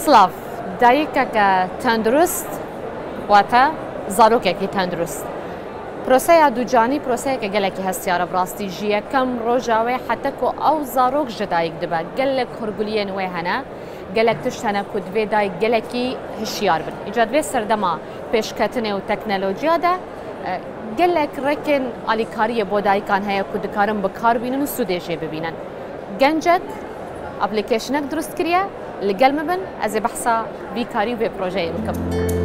سلاف دایکێک تەندروست واتە زارۆکێکی تەندروست. پرۆسەیە دووجانی پرۆسەیەکە گەلێکی هەستیارە بڕاستی ژیەکەم ڕۆژاوێ حتەکۆ ئەو زارۆک ژە دایک دەبات گەلێک هورگولیە نوێ هەنە گەلێک تشت هەنە کو دوێ دایک گەلێکی هشیار بن. ئیجا دوێ سەردەما پێشکەتنێ و تەکنەلۆجیادا گەلێک ڕێکن ئالیکاریە بۆ دایکان هەیە کو دکارن بەکاربینن و سودێژێ ببینن. گەنجێک ئەپلیکیشنێک دروست کردە لەگەڵ مبن ئەزێ بەحسا بیکاری و بێ پرۆژەیە بکەم.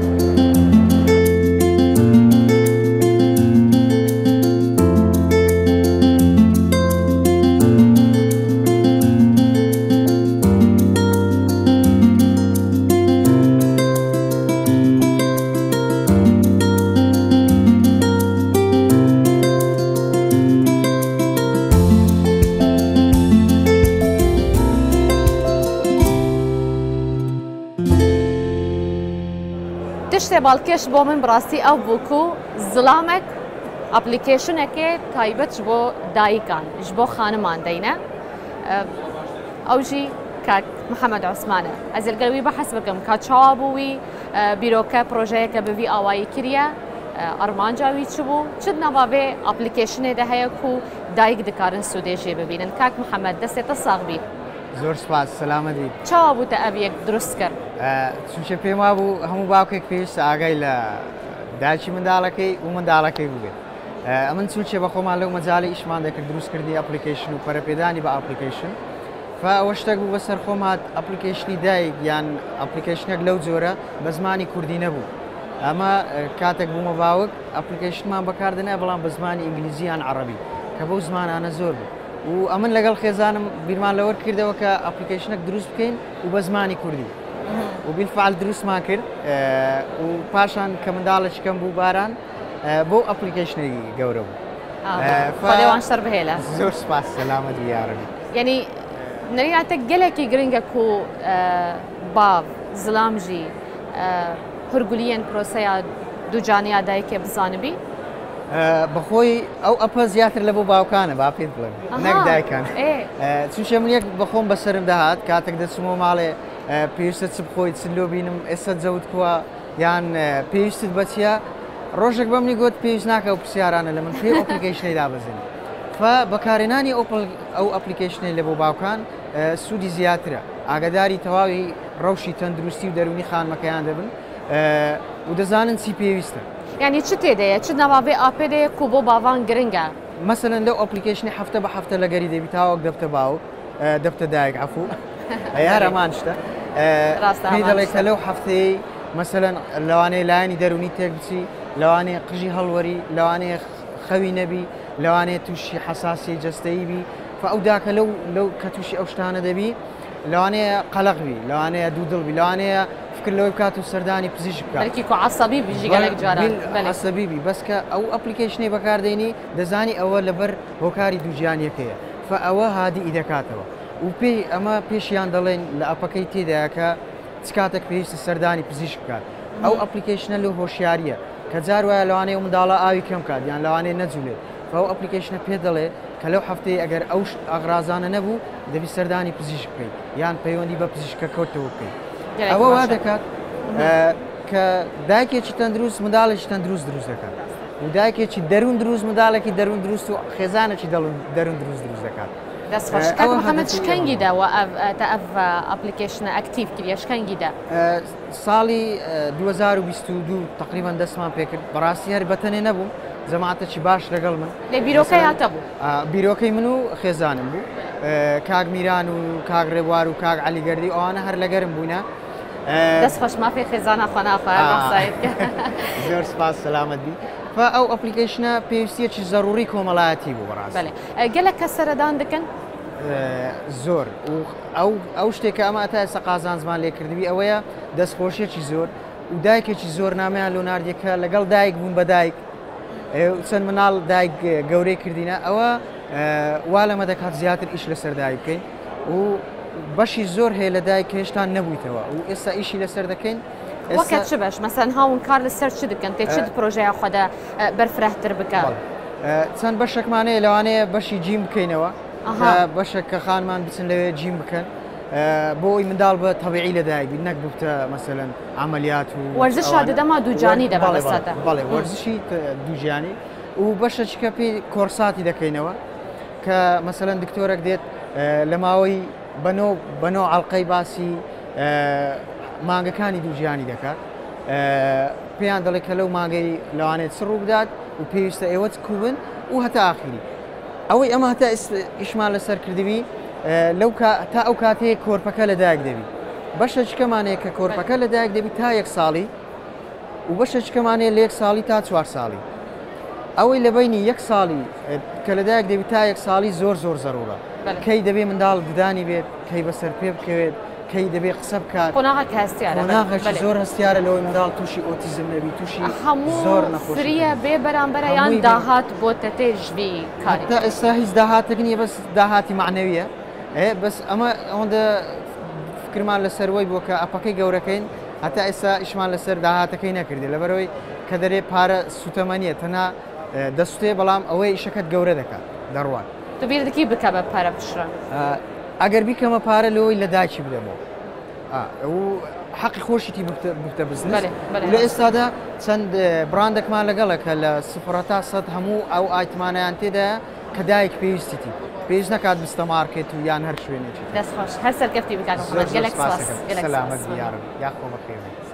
تشتێ باڵکێش بۆ من بڕاستی ئەو بووکو زڵامێک ئەپلیکیشنێکێ تایبەت بۆ دایکان ژ بۆ خانمان دەینە ئەوژی کاک محەممەد عوسمانە ئەزلگەوی بەحەس بکەم کا چاوا بووی بیرۆکە پرۆژەیەکە بڤی ئاوایی کردە ئەرمانجاوی چ بوو چ نەبابێ ئەپلیکیشنێدا هەیە و دایک دکارن سودێژێ ببینن. کاک محەممەد دەستێتە ساغبی. زۆر سپاس سەلامەتی. چاوا بووتە ئەڤەک دروست کرد؟ چونچە پێم وابوو هەموو باوکێک پێویستە ئاگای لە داچی منداڵەکەی و منداڵەکەی بووێت. ئەمن چونچێ بە خۆمان لەو مەجاڵی ئیشمان دەکرد دروستکردی ئەپلیکیشن و پەرەپێدانی بە ئەپلیکیشن ئەوە شتێک بوو بەسەر خۆم هات ئەپلیکیشنی دایک یان ئەپلیکیشنێک لەو جۆرە بە زمانی کوردی نەبوو. ئەمە کاتێک بوومە باوک ئەپلیکیشنمان بەکاردنە بەڵام بە زمانی ئینگلیزی یان عەرەبی کە بەو زمانانە زۆر بوو. و ئەمن لەگەڵ خێزانم بیرمان لەوە کردەوە کە ئەپلیکیشنێک دروست بکەین و بە زمانی کوردی و بیلفعل دروستمان کرد و پاشان کە منداڵێکم بوو باران بۆ ئەپلیکیشنێکی گەورە بوو. خۆدەوان شەر بهێلە. زۆر سپاس سەلامەتی یارن. یعنی نەریاتە گەلێکی گرنگە و باv زڵامژی هورگولیەن پرۆسەیە دووجانیا دایکێ بزانبی؟ بەخۆی ئەو ئەپە زیاتر لە بۆ باوکانە با پێت بڵێن نەک دایکان. چونچە من یەک بەخۆم بەسرم داهات کاتێک دەچمەوە ماڵێ پێویستە چ بخۆیت چلۆ بینم ئێستا جەوت کووە یان پێویستت بەچە ڕۆژێک بە منی گوت پێویست ناکە و پرسیارانە لە من پێ ئۆپلیکیشنەی دابەزین. بەکارێنانی ئەو ئەپلیکیشنەی لە بۆ باوکان سوودی زیاترە ئاگداری تەواوی ڕەوشی تەندروستی و دەرونی خانمەکەیان دەبن و دەزانن چی پێویستە. یعنی چ تێدەیە چ نەواێ ئاپێدەیە و بۆ باوان گرنگە مەسەرەن لەو ئەپلیکیشنی هەفتە بە هەفتە لەگەری دەبی تاوەک دەبتە باوک دەبتە دایک عفوو یارەمان شتە پێی دەڵێ کە لەو هەفتەیە مەسەرەن لەوانەیە لایەنی دەرونی تێک بچی لەوانەیە قژی هەڵوەری لەوانەیە خەوی نەبی لەوانەیە تووشی حەساسی جەستەیی بی ئەو داکە لەو کە تووشی ئەو شتانە دەبی لەوانەیە قەلەقبی لەوانەیە دوودڵبی لەوانەیە فکر لەوەی بکات و سەردانی پزیشک بکات عەسەبی بیژی گەلێک جاران عەسەبی بەس کە ئەو ئەپلیکیشنەی بەکاردێنی دەزانی ئەوە لەبەر هۆکاری دووجانیەکەیە ئەوە هادی دەکاتەوە و پێی ئەمە پێشیان دەڵێن لە ئەپەکەی تێدایەکە چ کاتێک پێویستە سەردانی پزیشک بکات ئەو ئەپلیکیشنە لەو هۆشیاریە کە جار وایە لەوانەیە و منداڵە ئاوی کەم کات یان لەوانەیە نەجوولێت ئەو ئەپلیکیشنە پێ دەڵێ کە لەو هەفتەیە ئەگەر ئەو ئەغرازانە نەبوو دەبی سەردانی پزیشک بکەیت یان پەیوەندی بە پزیشکە کەوتەوە بکەیت. ئەوە وا دەکات کە دایکێکی تەندروست منداڵێکی تەندروست دروست دەکات و دایکێکی دەروون دروست منداڵێکی دەروون دروست و خێزانێکی دەروون دروست دروست دەکات. محەممەد شکەنگیداوە ئەف ئەپلیکیشنە ئەکتیڤ کردە شکەنگیدا ساڵی 2022 تقریبان دەستمان پێکرد بەڕاستی هەر بەتەنێ نەبوو زەماتەکی باش لەگەڵ من لە بیرۆکەی هاتە بوو بیرۆکەی من و خێزانم بوو کاک میران و کاک ڕێبوار و کاک عەلیگەردی ئەوانە هەر لەگەرم بووینە دەست خۆش مافی خێزانە خۆناخوا زۆر سپاس سەلامەت بی ئەو ئەپلیکیشنە پێویستیەکی زەڕوری کۆمەڵایەتی بوو بەڕاست گەلێک کە سەردان دەکەن زۆر ئەو شتێکە ئەمە تا ئێستا قازان زمان لێکردوی ئەوەیە دەستخۆشیەکی زۆر و دایکێکی زۆر نامیان لۆناردیەکە لەگەڵ دایک بوون بە دایک چەند مناڵ دایک گەورەی کردینە ئەوە وا لەمە دەکات زیاتر ئیش لەسەر دایک بکەین و بەشی زۆر هەیە لە دایک هێشتا نەبوویتەوە و ئێستا ئیشی لەسەر دەکەین وەکە چ بەش مەسەن هاون کار لەسەر چ دەکەن تێ چ پرۆژەیە خۆدا بەرفرەتر بکات چەند بەشێکمانەیە لەوانەیە بەشی جیم بکەینەوە بەشێک کە خانمان بچن لەوێ جیم بکەن بۆی منداڵ بە تەبیعی لەدایک نەک بتە مەسەلەن عملیات و وەرزش دەما دووجانی دەبێت بەسەدا بەڵێ وەرزشی دووجانی و بەشەچکە پێی کۆرساتی دەکەینەوە کە مەسەلەن دکتۆرێک دێت لە ماوەی بەنۆ ئەڵلقەی باسی مانگەکانی دووجیانی دەکات پێیان دەڵێت کە لەو مانگەی لەوانێت سڕوو بدات و پێویستە ئێوە کوبن و هەتا ئاخری ئەوەی ئەمە هەتا ئیشمان لەسەر کردوی لەو تا ئەو کاتەیە کۆرپەکە لەدایک دەبی بەشەچکەمانەیە کە کۆرپەکە لەدایک دەبی تا 1 ساڵی و بەشەچکەمانەیە لە 1 ساڵی تا 4 ساڵی ئەوەی لە بینی 1 ساڵی کە لەدایک دەبی تا 1 ساڵی زۆر زەرورە کەی دەبێ منداڵ ددانی بێت کەی بەسەر پێ بکەوێت کەی دەبێ قسە بکات قۆناغێک هەستیارە قۆناغێکی زۆر هەستیارە لەوەی منداڵ تووشی ئۆتیزم نەبی تووشی زۆر نەخۆش فریە بێ بەرامبەرە یان داهات بۆ تەتێژوی کاری تا ئێستا هیچ داهاتێک نییە بەس داهاتی معنەویە بەس ئەمە ئەوەندە فکرمان لەسەروەی بووە کە ئەپەکەی گەورەکەین هەتا ئێستا ئیشمان لەسەر داهاتەکەی نەکردی لەبەرەوەی کە دەرێ پارە سوتەمەنیە تەنها دەستێ بەڵام ئەوەی ئیشەکەت گەورە دەکات دەڕوان تو بیردەکی بکە بە پارە پشرە ئەگەر بیکەمە پارە لەوەی لە داکی بدەمەوە و حەقی خۆشیتی بتە بزنس لە ئێستادا چەند براندێکمان لەگەڵە کە لە 0 تا 100 هەموو ئەو ئایتمانیان تێدا کە دایک پێویستیتی پێویست نکات بستەمارکێت و یان هەر شوێنێکی دەستخۆش هەر سەرکەفتی بکات گەلێک سپاس سەلامەت یارم یاخۆ بەخێر